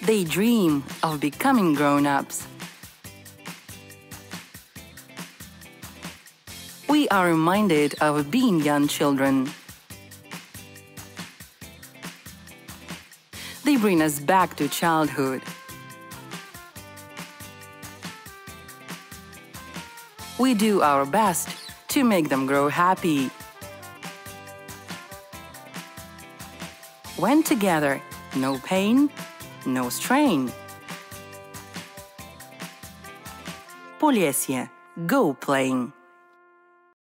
They dream of becoming grown-ups. We are reminded of being young children. They bring us back to childhood. We do our best to make them grow happy. When together, no pain, no strain. Polesye, go playing!